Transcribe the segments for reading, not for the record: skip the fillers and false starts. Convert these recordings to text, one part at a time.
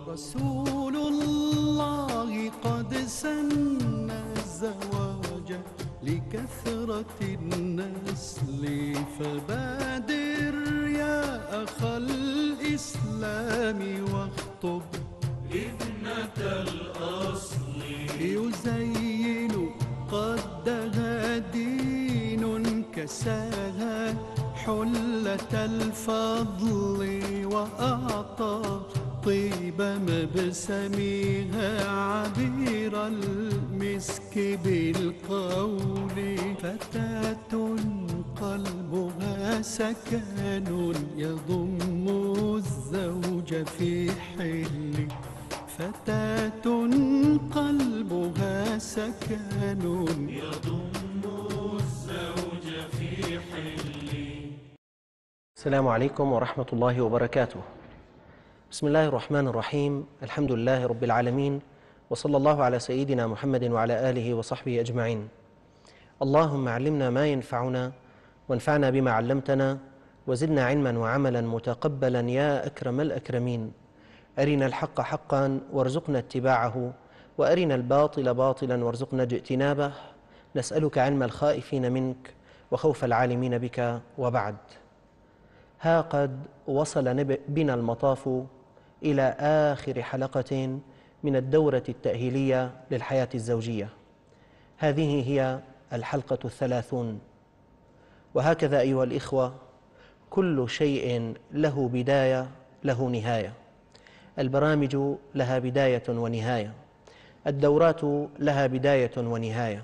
رسول الله قد سن الزواج لكثرة النسل، فبادر يا أخ الإسلام واخطب ابنة الأصل. يزين قدها دين كساها حلة الفضل، وأعطى طيب مبسمها عبير المسك بالقول. فتاة قلبها سكن يضم الزوج في حل، فتاة قلبها سكن يضم الزوج في حل. السلام عليكم ورحمة الله وبركاته. بسم الله الرحمن الرحيم. الحمد لله رب العالمين، وصلى الله على سيدنا محمد وعلى آله وصحبه أجمعين. اللهم علمنا ما ينفعنا وانفعنا بما علمتنا، وزدنا علما وعملا متقبلا يا أكرم الأكرمين. أرنا الحق حقا وارزقنا اتباعه، وأرنا الباطل باطلا وارزقنا اجتنابه. نسألك علم الخائفين منك وخوف العالمين بك، وبعد. ها قد وصل بنا المطاف إلى آخر حلقة من الدورة التأهيلية للحياة الزوجية. هذه هي الحلقة 30. وهكذا أيها الإخوة، كل شيء له بداية له نهاية. البرامج لها بداية ونهاية، الدورات لها بداية ونهاية،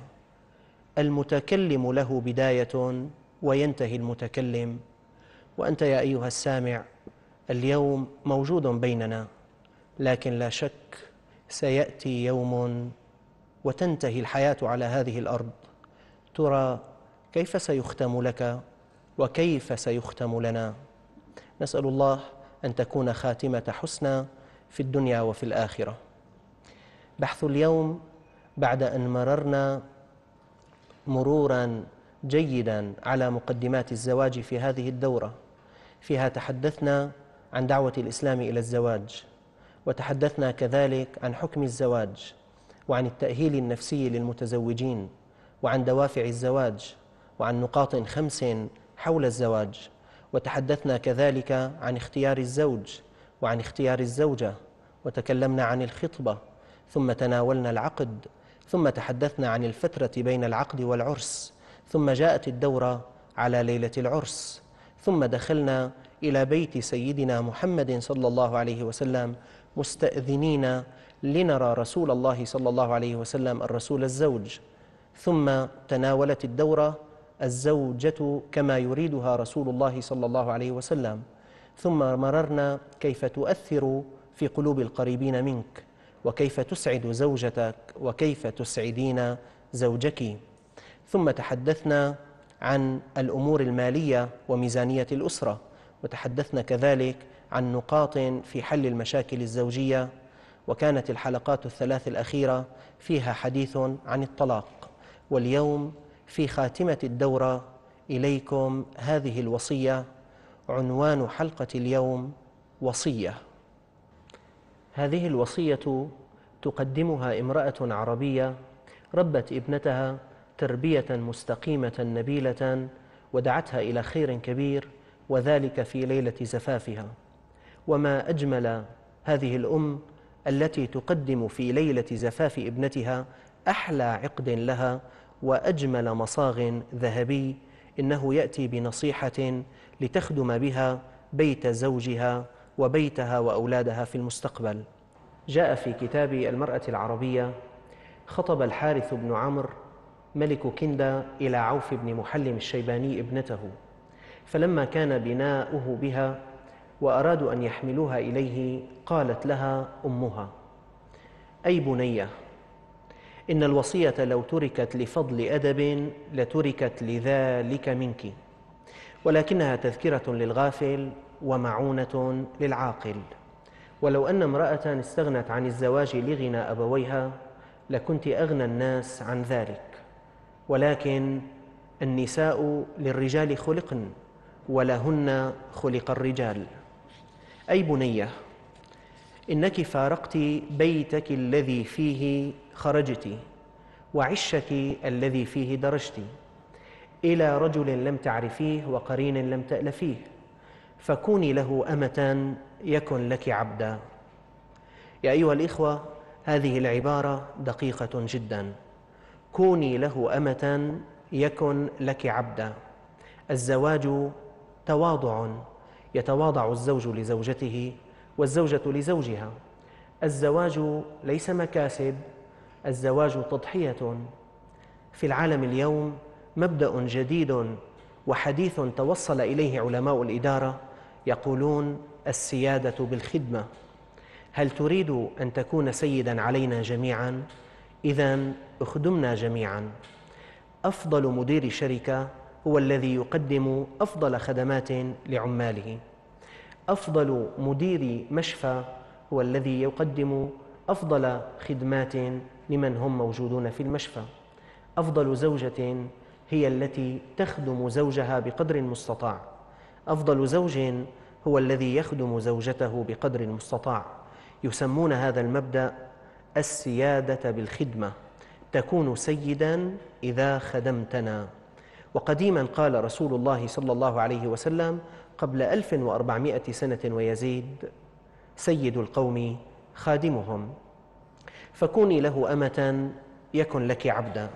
المتكلم له بداية وينتهي المتكلم. وأنت يا أيها السامع اليوم موجود بيننا، لكن لا شك سيأتي يوم وتنتهي الحياة على هذه الأرض. ترى كيف سيختم لك وكيف سيختم لنا؟ نسأل الله أن تكون خاتمة حسنى في الدنيا وفي الآخرة. بحث اليوم بعد أن مررنا مرورا جيدا على مقدمات الزواج في هذه الدورة، فيها تحدثنا عن دعوة الإسلام إلى الزواج، وتحدثنا كذلك عن حكم الزواج، وعن التأهيل النفسي للمتزوجين، وعن دوافع الزواج، وعن نقاط 5 حول الزواج. وتحدثنا كذلك عن اختيار الزوج وعن اختيار الزوجة، وتكلمنا عن الخطبة، ثم تناولنا العقد، ثم تحدثنا عن الفترة بين العقد والعرس، ثم جاءت الدورة على ليلة العرس، ثم دخلنا إلى بيت سيدنا محمد صلى الله عليه وسلم مستأذنين لنرى رسول الله صلى الله عليه وسلم الرسول الزوج. ثم تناولت الدورة الزوجة كما يريدها رسول الله صلى الله عليه وسلم. ثم مررنا كيف تؤثر في قلوب القريبين منك، وكيف تسعد زوجتك، وكيف تسعدين زوجك. ثم تحدثنا عن الأمور المالية وميزانية الأسرة، وتحدثنا كذلك عن نقاط في حل المشاكل الزوجية. وكانت الحلقات 3 الأخيرة فيها حديث عن الطلاق. واليوم في خاتمة الدورة إليكم هذه الوصية. عنوان حلقة اليوم وصية. هذه الوصية تقدمها امرأة عربية ربت ابنتها تربية مستقيمة نبيلة، ودعتها إلى خير كبير، وذلك في ليلة زفافها. وما أجمل هذه الأم التي تقدم في ليلة زفاف ابنتها أحلى عقد لها وأجمل مصاغ ذهبي، إنه يأتي بنصيحة لتخدم بها بيت زوجها وبيتها وأولادها في المستقبل. جاء في كتاب المرأة العربية: خطب الحارث بن عمرو ملك كندة إلى عوف بن محلم الشيباني ابنته، فلما كان بناؤه بها وأرادوا أن يحملوها إليه، قالت لها أمها: أي بنية، إن الوصية لو تركت لفضل أدب لتركت لذلك منك، ولكنها تذكرة للغافل ومعونة للعاقل. ولو أن امرأة استغنت عن الزواج لغنى أبويها لكنت أغنى الناس عن ذلك، ولكن النساء للرجال خلقن ولهن خلق الرجال. أي بنية، إنك فارقت بيتك الذي فيه خرجت وعشك الذي فيه درجت إلى رجل لم تعرفيه وقرين لم تألفيه، فكوني له أمة يكن لك عبدا. يا أيها الإخوة، هذه العبارة دقيقة جدا. كوني له أمة يكن لك عبدا. الزواج تواضع، يتواضع الزوج لزوجته والزوجة لزوجها. الزواج ليس مكاسب، الزواج تضحية. في العالم اليوم مبدأ جديد وحديث توصل إليه علماء الإدارة، يقولون السيادة بالخدمة. هل تريد أن تكون سيداً علينا جميعاً؟ إذن اخدمنا جميعاً. أفضل مدير شركة هو الذي يقدم أفضل خدمات لعماله. أفضل مدير مشفى هو الذي يقدم أفضل خدمات لمن هم موجودون في المشفى. أفضل زوجة هي التي تخدم زوجها بقدر المستطاع. أفضل زوج هو الذي يخدم زوجته بقدر المستطاع. يسمون هذا المبدأ السيادة بالخدمة. تكون سيداً إذا خدمتنا. وقديماً قال رسول الله صلى الله عليه وسلم قبل 1400 سنة ويزيد: سيد القوم خادمهم. فكوني له أمة يكن لك عبدا.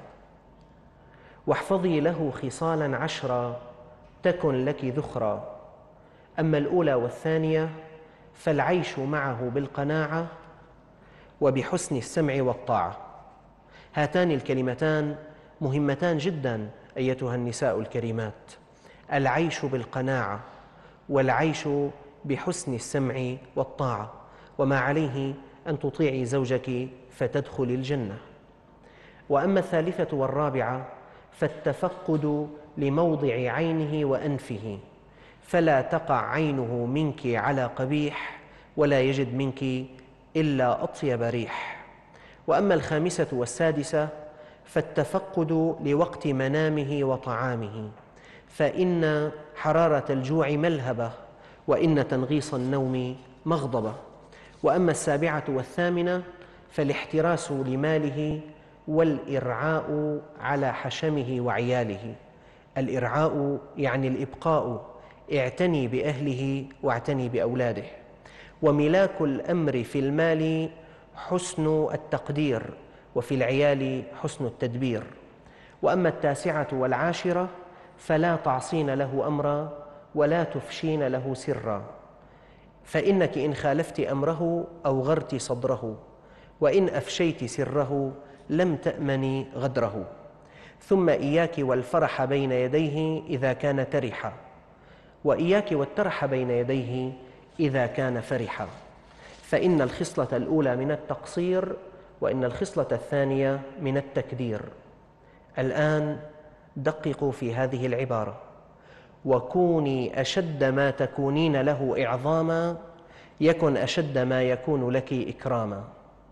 واحفظي له خصالاً 10 تكن لك ذخرا. أما الأولى والثانية فالعيش معه بالقناعة وبحسن السمع والطاعة. هاتان الكلمتان مهمتان جدا أيتها النساء الكريمات: العيش بالقناعة والعيش بحسن السمع والطاعة. وما عليه أن تطيعي زوجك فتدخل الجنة. وأما الثالثة والرابعة فالتفقد لموضع عينه وأنفه، فلا تقع عينه منك على قبيح ولا يجد منك إلا أطيب ريح. وأما الخامسة والسادسة فالتفقد لوقت منامه وطعامه، فإن حرارة الجوع ملهبة وإن تنغيص النوم مغضبة. وأما السابعة والثامنة فالاحتراس لماله والإرعاء على حشمه وعياله. الإرعاء يعني الإبقاء، اعتني بأهله واعتني بأولاده. وملاك الأمر في المال حسن التقدير، وفي العيال حسن التدبير. وأما التاسعة والعاشرة فلا تعصين له أمرا ولا تفشين له سرا، فإنك إن خالفت أمره أوغرت صدره، وإن أفشيت سره لم تأمني غدره. ثم إياك والفرح بين يديه إذا كان ترحا، وإياك والترح بين يديه إذا كان فرحا، فإن الخصلة الأولى من التقصير وإن الخصلة الثانية من التكدير. الآن دققوا في هذه العبارة: وكوني أشد ما تكونين له إعظاما يكن أشد ما يكون لك إكراما.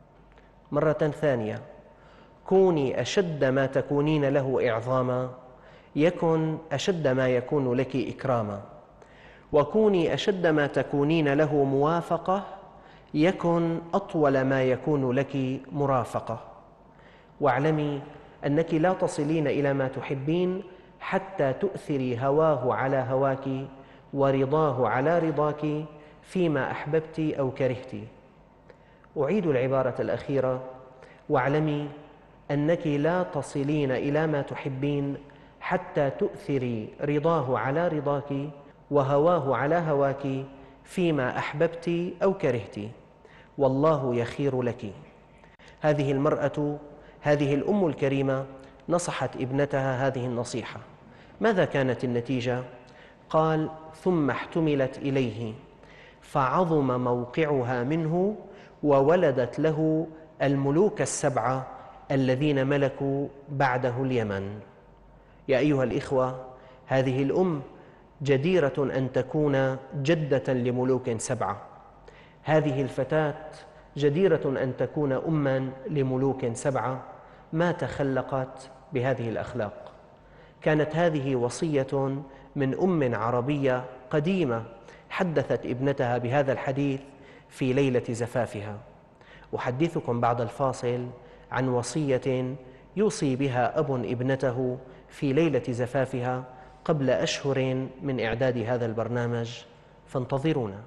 مرة ثانية: كوني أشد ما تكونين له إعظاما يكن أشد ما يكون لك إكراما. وكوني أشد ما تكونين له موافقة يكن أطول ما يكون لك مرافقة. واعلمي أنك لا تصلين إلى ما تحبين حتى تؤثري هواه على هواك ورضاه على رضاك فيما أحببت أو كرهت. أعيد العبارة الأخيرة: واعلمي أنك لا تصلين إلى ما تحبين حتى تؤثري رضاه على رضاك وهواه على هواك فيما أحببت أو كرهت، والله يخير لك. هذه المرأة، هذه الأم الكريمة نصحت ابنتها هذه النصيحة. ماذا كانت النتيجة؟ قال: ثم احتملت إليه فعظم موقعها منه وولدت له الملوك السبعة الذين ملكوا بعده اليمن. يا أيها الإخوة، هذه الأم جديرة أن تكون جدة لملوك سبعة. هذه الفتاة جديرة أن تكون أماً لملوك سبعة ما تخلقت بهذه الأخلاق. كانت هذه وصية من أم عربية قديمة حدثت ابنتها بهذا الحديث في ليلة زفافها. أحدثكم بعد الفاصل عن وصية يوصي بها أب ابنته في ليلة زفافها قبل أشهر من إعداد هذا البرنامج، فانتظرونا.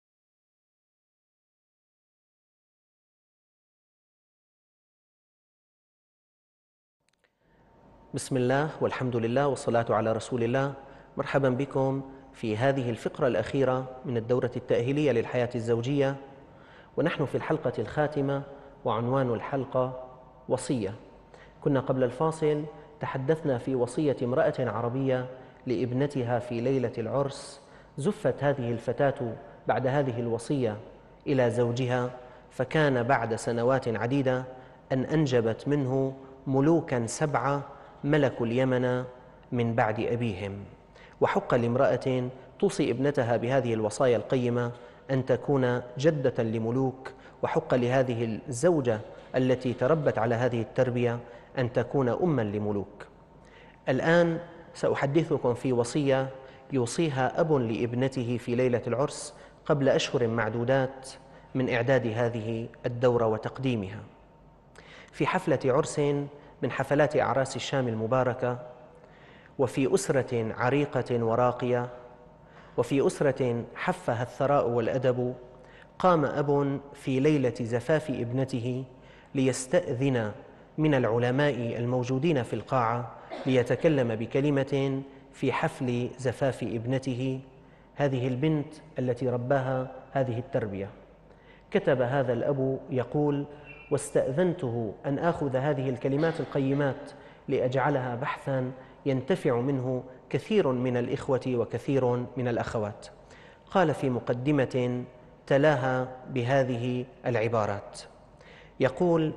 بسم الله والحمد لله والصلاة على رسول الله. مرحبا بكم في هذه الفقرة الأخيرة من الدورة التأهيلية للحياة الزوجية، ونحن في الحلقة الخاتمة، وعنوان الحلقة وصية. كنا قبل الفاصل تحدثنا في وصية امرأة عربية لابنتها في ليلة العرس. زفت هذه الفتاة بعد هذه الوصية إلى زوجها، فكان بعد سنوات عديدة أن أنجبت منه ملوكا 7 ملكوا اليمن من بعد أبيهم. وحق لامرأة توصي ابنتها بهذه الوصايا القيمة أن تكون جدة لملوك، وحق لهذه الزوجة التي تربت على هذه التربية أن تكون أماً لملوك. الآن سأحدثكم في وصية يوصيها أب لابنته في ليلة العرس قبل أشهر معدودات من إعداد هذه الدورة وتقديمها. في حفلة عرس من حفلات أعراس الشام المباركة، وفي أسرة عريقة وراقية، وفي أسرة حفها الثراء والأدب، قام أب في ليلة زفاف ابنته ليستأذن من العلماء الموجودين في القاعة ليتكلم بكلمة في حفل زفاف ابنته، هذه البنت التي رباها هذه التربية. كتب هذا الأب يقول: واستأذنته أن آخذ هذه الكلمات القيمات لأجعلها بحثاً ينتفع منه كثير من الإخوة وكثير من الأخوات. قال في مقدمة تلاها بهذه العبارات، يقول: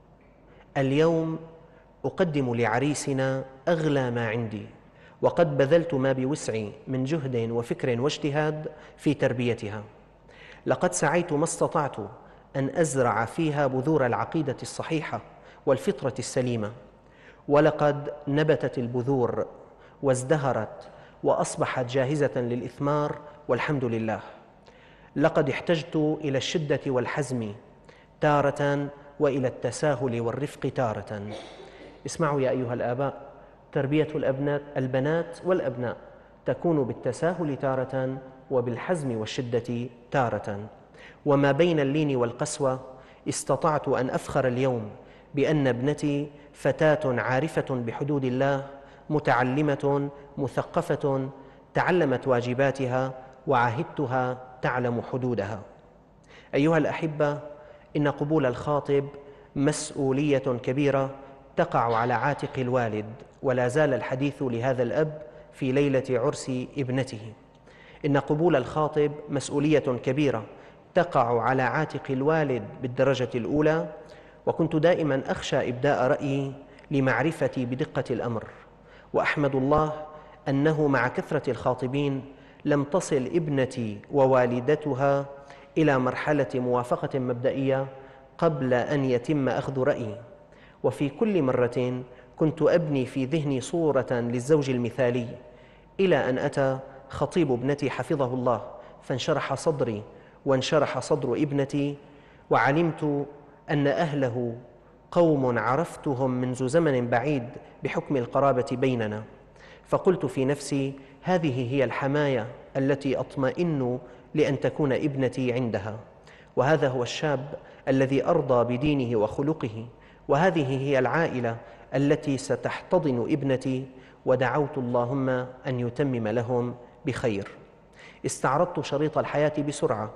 اليوم أقدم لعريسنا أغلى ما عندي، وقد بذلت ما بوسعي من جهد وفكر واجتهاد في تربيتها. لقد سعيت ما استطعت أن أزرع فيها بذور العقيدة الصحيحة والفطرة السليمة، ولقد نبتت البذور وازدهرت وأصبحت جاهزة للإثمار، والحمد لله. لقد احتجت إلى الشدة والحزم تارة، وإلى التساهل والرفق تارة. اسمعوا يا أيها الآباء، تربية البنات والأبناء تكون بالتساهل تارة وبالحزم والشدة تارة، وما بين اللين والقسوة. استطعت أن أفخر اليوم بأن ابنتي فتاة عارفة بحدود الله، متعلمة مثقفة، تعلمت واجباتها وعهدتها تعلم حدودها. أيها الأحبة، إن قبول الخاطب مسؤولية كبيرة تقع على عاتق الوالد، ولا زال الحديث لهذا الأب في ليلة عرس ابنته. إن قبول الخاطب مسؤولية كبيرة تقع على عاتق الوالد بالدرجة الأولى، وكنت دائما أخشى إبداء رأيي لمعرفتي بدقة الأمر، وأحمد الله أنه مع كثرة الخاطبين لم تصل ابنتي ووالدتها إلى مرحلة موافقة مبدئية قبل أن يتم أخذ رأيي. وفي كل مرة كنت أبني في ذهني صورة للزوج المثالي، إلى أن أتى خطيب ابنتي حفظه الله فانشرح صدري وانشرح صدر ابنتي، وعلمت أن أهله قوم عرفتهم منذ زمن بعيد بحكم القرابة بيننا. فقلت في نفسي: هذه هي الحماية التي أطمئن لأن تكون ابنتي عندها، وهذا هو الشاب الذي أرضى بدينه وخلقه، وهذه هي العائلة التي ستحتضن ابنتي. ودعوت اللهم أن يتمم لهم بخير. استعرضت شريط الحياة بسرعة،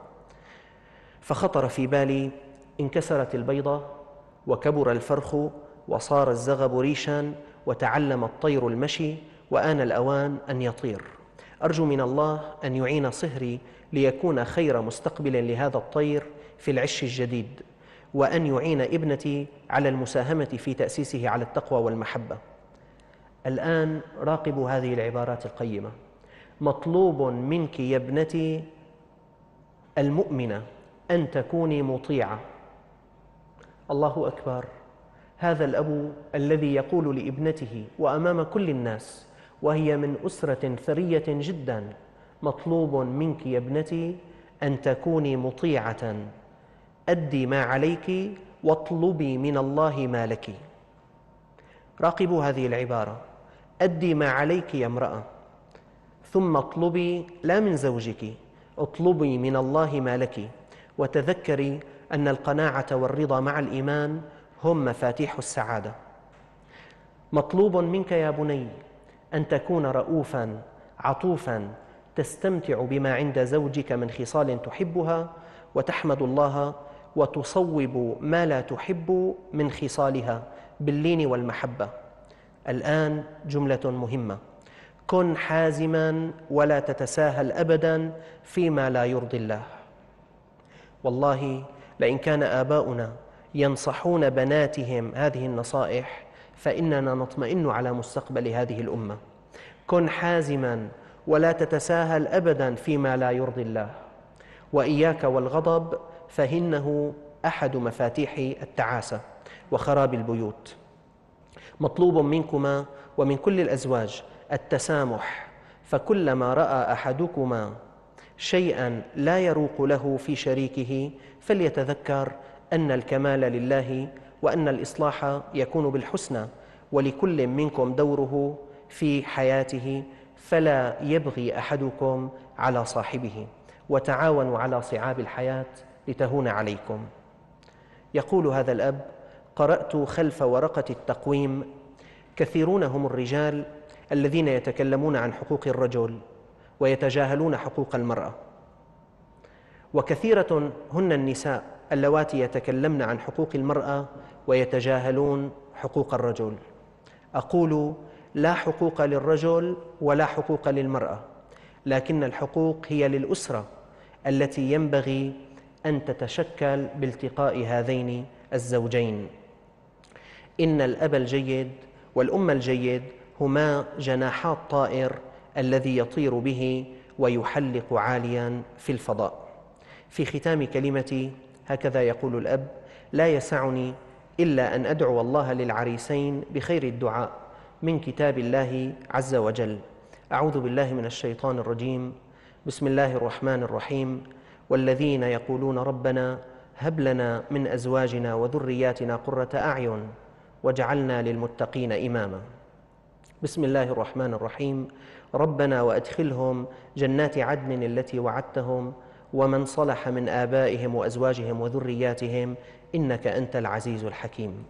فخطر في بالي: انكسرت البيضة، وكبر الفرخ، وصار الزغب ريشا، وتعلم الطير المشي، وآن الأوان أن يطير. أرجو من الله أن يعين صهري ليكون خير مستقبل لهذا الطير في العش الجديد، وأن يعين ابنتي على المساهمة في تأسيسه على التقوى والمحبة. الآن راقبوا هذه العبارات القيمة: مطلوب منك يا ابنتي المؤمنة أن تكوني مطيعة. الله أكبر! هذا الأب الذي يقول لابنته وأمام كل الناس، وهي من أسرة ثرية جدا: مطلوب منك يا ابنتي أن تكوني مطيعة، أدي ما عليك واطلبي من الله ما لك. راقبوا هذه العبارة: أدي ما عليك يا امرأة، ثم اطلبي لا من زوجك، اطلبي من الله ما لك، وتذكري أن القناعة والرضا مع الإيمان هم مفاتيح السعادة. مطلوب منك يا بني أن تكون رؤوفاً عطوفاً، تستمتع بما عند زوجك من خصال تحبها، وتحمد الله وتصوب ما لا تحب من خصالها باللين والمحبة. الآن جملة مهمة: كن حازماً ولا تتساهل أبداً فيما لا يرضي الله. والله لئن كان آباؤنا ينصحون بناتهم هذه النصائح فإننا نطمئن على مستقبل هذه الأمة. كن حازماً ولا تتساهل أبداً فيما لا يرضي الله، وإياك والغضب فإنه أحد مفاتيح التعاسة وخراب البيوت. مطلوب منكما ومن كل الأزواج التسامح، فكلما رأى أحدكما شيئاً لا يروق له في شريكه فليتذكر أن الكمال لله، وأن الإصلاح يكون بالحسنى، ولكل منكم دوره في حياته، فلا يبغي أحدكم على صاحبه، وتعاونوا على صعاب الحياة لتهون عليكم. يقول هذا الأب: قرأت خلف ورقة التقويم كثيرون هم الرجال الذين يتكلمون عن حقوق الرجل ويتجاهلون حقوق المرأة، وكثيرة هن النساء اللواتي يتكلمن عن حقوق المرأة ويتجاهلون حقوق الرجل. أقول: لا حقوق للرجل ولا حقوق للمرأة، لكن الحقوق هي للأسرة التي ينبغي أن تتشكل بالتقاء هذين الزوجين. إن الأب الجيد والأم الجيد هما جناحا الطائر الذي يطير به ويحلق عاليا في الفضاء. في ختام كلمتي هكذا يقول الأب: لا يسعني إلا أن أدعو الله للعريسين بخير الدعاء من كتاب الله عز وجل. أعوذ بالله من الشيطان الرجيم. بسم الله الرحمن الرحيم. والذين يقولون ربنا هب لنا من أزواجنا وذرياتنا قرة أعين واجعلنا للمتقين إماما. بسم الله الرحمن الرحيم. ربنا وأدخلهم جنات عدن التي وعدتهم ومن صلح من آبائهم وأزواجهم وذرياتهم إنك أنت العزيز الحكيم.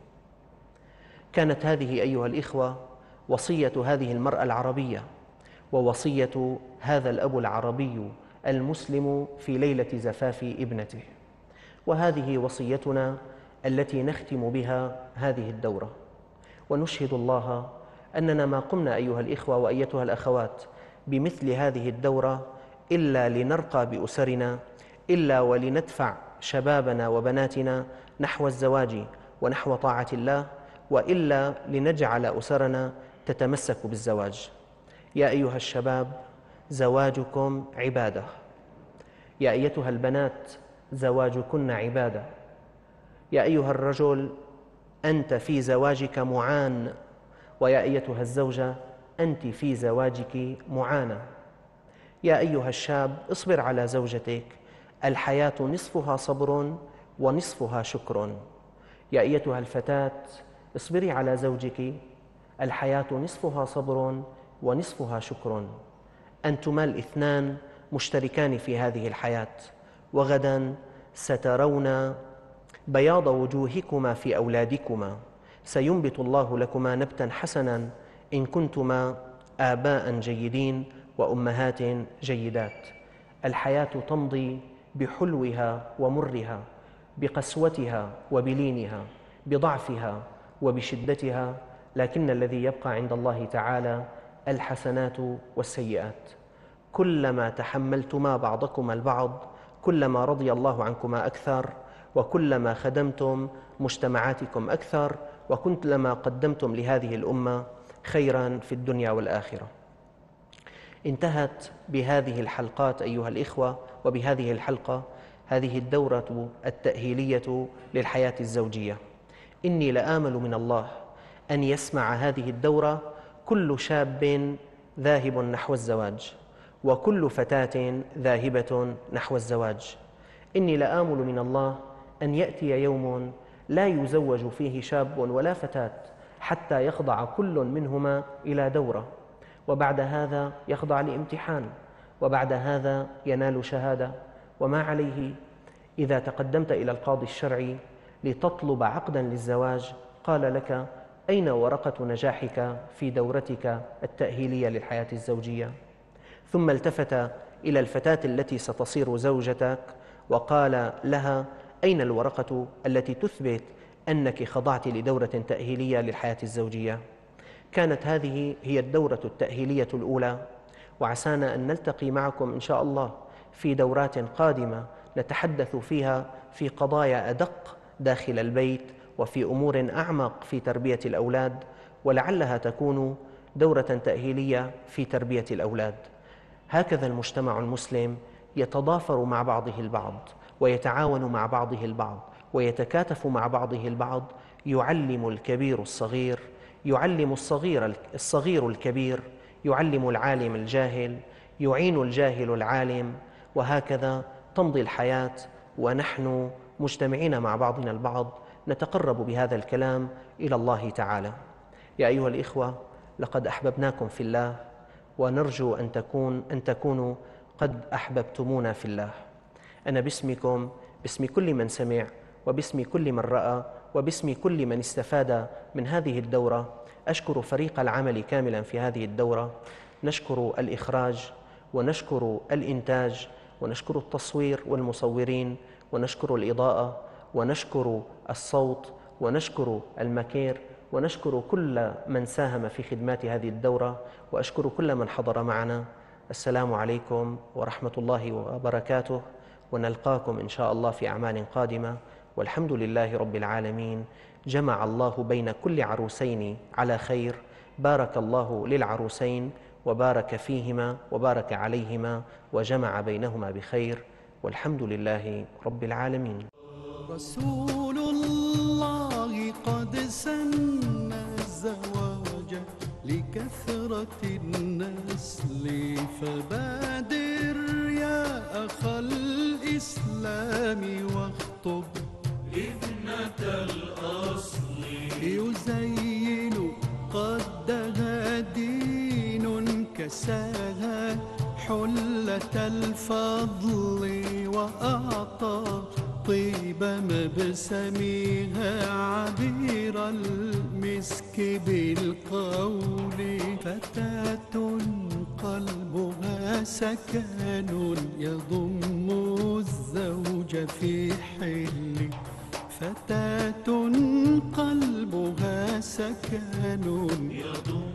كانت هذه أيها الإخوة وصية هذه المرأة العربية، ووصية هذا الأب العربي المسلم في ليلة زفاف ابنته، وهذه وصيتنا التي نختم بها هذه الدورة. ونشهد الله أننا ما قمنا أيها الإخوة وأيتها الأخوات بمثل هذه الدورة إلا لنرقى بأسرنا، إلا ولندفع شبابنا وبناتنا نحو الزواج ونحو طاعة الله، وإلا لنجعل أسرنا تتمسك بالزواج. يا أيها الشباب، زواجكم عبادة. يا أيتها البنات، زواجكن عبادة. يا أيها الرجل، أنت في زواجك معان، ويا أيتها الزوجة، أنت في زواجك معانة. يا أيها الشاب، اصبر على زوجتك، الحياة نصفها صبر ونصفها شكر. يا أيتها الفتاة، اصبري على زوجك، الحياة نصفها صبر ونصفها شكر. أنتما الاثنان مشتركان في هذه الحياة، وغدا سترون بياض وجوهكما في أولادكما، سينبت الله لكما نبتا حسنا إن كنتما آباء جيدين وأمهات جيدات. الحياة تمضي بحلوها ومرها، بقسوتها وبلينها، بضعفها وبشدتها، لكن الذي يبقى عند الله تعالى الحسنات والسيئات. كلما تحملتما بعضكما البعض كلما رضي الله عنكما أكثر، وكلما خدمتم مجتمعاتكم أكثر، وكلما قدمتم لهذه الأمة خيرا في الدنيا والآخرة. انتهت بهذه الحلقات أيها الإخوة، وبهذه الحلقة هذه الدورة التأهيلية للحياة الزوجية. إني لآمل من الله أن يسمع هذه الدورة كل شاب ذاهب نحو الزواج، وكل فتاة ذاهبة نحو الزواج. إني لآمل من الله أن يأتي يوم لا يزوج فيه شاب ولا فتاة حتى يخضع كل منهما إلى دورة، وبعد هذا يخضع لامتحان، وبعد هذا ينال شهادة. وما عليه إذا تقدمت إلى القاضي الشرعي لتطلب عقدا للزواج قال لك: أين ورقة نجاحك في دورتك التأهيلية للحياة الزوجية؟ ثم التفت إلى الفتاة التي ستصير زوجتك وقال لها: أين الورقة التي تثبت أنك خضعت لدورة تأهيلية للحياة الزوجية؟ كانت هذه هي الدورة التأهيلية الأولى، وعسانا أن نلتقي معكم إن شاء الله في دورات قادمة نتحدث فيها في قضايا أدق داخل البيت وفي أمور أعمق في تربية الأولاد، ولعلها تكون دورة تأهيلية في تربية الأولاد. هكذا المجتمع المسلم يتضافر مع بعضه البعض، ويتعاون مع بعضه البعض، ويتكاتف مع بعضه البعض. يعلم الكبير الصغير، يعلم الصغير الكبير، يعلم العالم الجاهل، يعين الجاهل العالم، وهكذا تمضي الحياة ونحن مجتمعين مع بعضنا البعض نتقرب بهذا الكلام إلى الله تعالى. يا أيها الإخوة، لقد أحببناكم في الله، ونرجو أن تكونوا قد أحببتمونا في الله. أنا باسمكم، باسم كل من سمع، وباسم كل من رأى، وباسم كل من استفاد من هذه الدورة، أشكر فريق العمل كاملا في هذه الدورة. نشكر الإخراج، ونشكر الإنتاج، ونشكر التصوير والمصورين، ونشكر الإضاءة، ونشكر الصوت، ونشكر المكير، ونشكر كل من ساهم في خدمات هذه الدورة، وأشكر كل من حضر معنا. السلام عليكم ورحمة الله وبركاته، ونلقاكم إن شاء الله في أعمال قادمة، والحمد لله رب العالمين. جمع الله بين كل عروسين على خير، بارك الله للعروسين وبارك فيهما وبارك عليهما وجمع بينهما بخير، والحمد لله رب العالمين. رسول الله قد سن الزواج لكثرة النسل، فبادر يا أخ الإسلام واخطب ابنة الأصل، يزين قدها دين كساها حلة الفضل، وأعطى طيب مبسمها عبير المسك بالقول، فتاة قلبها سكن يضم الزوج في حل، فتاة قلبها سكن يضم